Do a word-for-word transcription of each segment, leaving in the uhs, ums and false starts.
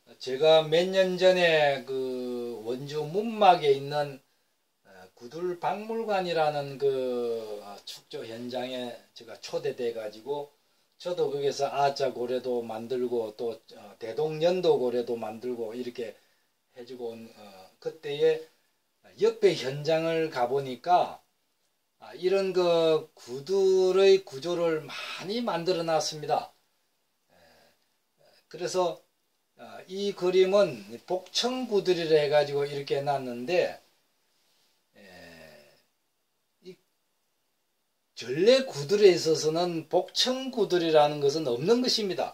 제가 몇 년 전에 그 원주 문막에 있는 구들 박물관이라는 그 축조 현장에 제가 초대돼 가지고 저도 거기서 아자 고래도 만들고 또 대동연도 고래도 만들고 이렇게 해주고 온 그때에 옆에 현장을 가보니까 이런 그 구들의 구조를 많이 만들어 놨습니다. 그래서 이 그림은 복청구들이라 해가지고 이렇게 해놨는데 이 전래 구들에 있어서는 복청구들이라는 것은 없는 것입니다.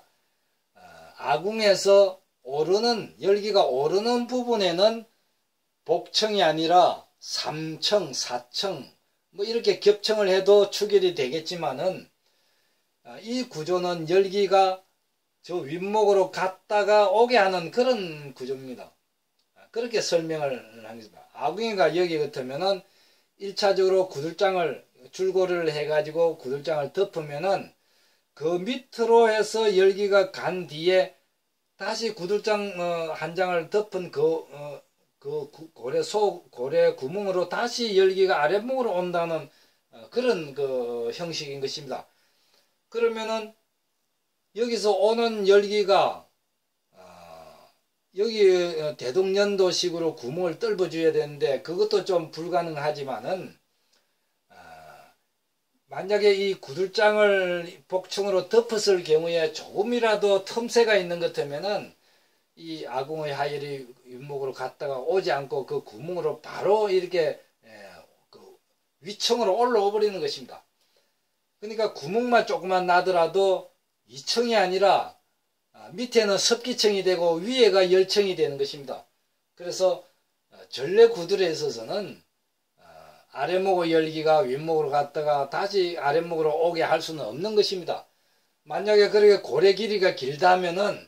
아궁에서 오르는 열기가 오르는 부분에는 복청이 아니라 삼청, 사청 뭐 이렇게 겹청을 해도 추결이 되겠지만은 이 구조는 열기가 저 윗목으로 갔다가 오게 하는 그런 구조입니다. 그렇게 설명을 합니다. 아궁이가 여기 같으면은 일 차적으로 구들장을 줄고를 해가지고 구들장을 덮으면은 그 밑으로 해서 열기가 간 뒤에 다시 구들장 어, 한 장을 덮은 그, 어, 그 고래 속 고래 구멍으로 다시 열기가 아랫목으로 온다는 어, 그런 그 형식인 것입니다. 그러면은 여기서 오는 열기가 어, 여기 대동연도식으로 구멍을 뚫어줘야 되는데 그것도 좀 불가능하지만은 어, 만약에 이 구들장을 복층으로 덮었을 경우에 조금이라도 틈새가 있는 것 같으면은 이 아궁의 하열이 윗목으로 갔다가 오지 않고 그 구멍으로 바로 이렇게 에, 그 위층으로 올라와 버리는 것입니다. 그러니까 구멍만 조금만 나더라도 이 층이 아니라 밑에는 섭기층이 되고 위에가 열층이 되는 것입니다. 그래서 전래 구들에 있어서는 아랫목의 열기가 윗목으로 갔다가 다시 아랫목으로 오게 할 수는 없는 것입니다. 만약에 그렇게 고래 길이가 길다면은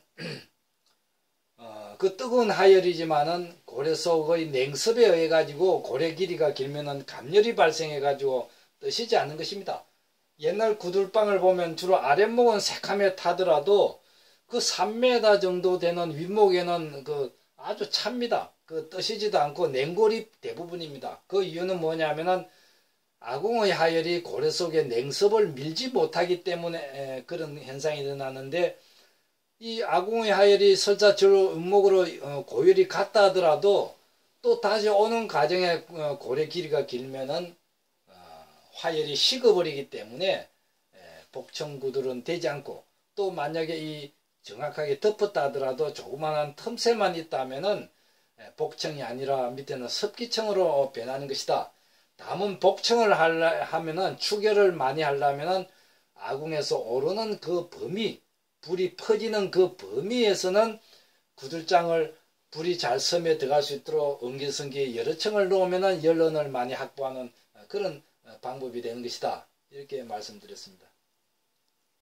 어, 그 뜨거운 하열이지만은 고래 속의 냉습에 의해 가지고 고래 길이가 길면은 감열이 발생해 가지고 뜨시지 않는 것입니다. 옛날 구들방을 보면 주로 아랫목은 새카매 타더라도 그 삼 미터 정도 되는 윗목에는 그 아주 찹니다. 그 뜨시지도 않고 냉골이 대부분입니다. 그 이유는 뭐냐면은 아궁의 하열이 고래 속에 냉습을 밀지 못하기 때문에 그런 현상이 일어나는데 이 아궁의 하열이 설사 저 윗목으로 고열이 갔다 하더라도 또 다시 오는 과정에 고래 길이가 길면은 화열이 식어버리기 때문에 복청구들은 되지 않고 또 만약에 이 정확하게 덮었다 하더라도 조그마한 틈새만 있다면은 복청이 아니라 밑에는 습기청으로 변하는 것이다. 다만 복청을 하려 하면은 추결을 많이 하려면은 아궁에서 오르는 그 범위, 불이 퍼지는 그 범위에서는 구들장을 불이 잘 섬에 들어갈 수 있도록 엉기성기 여러 층을 놓으면은 연런을 많이 확보하는 그런 방법이 되는 것이다. 이렇게 말씀드렸습니다.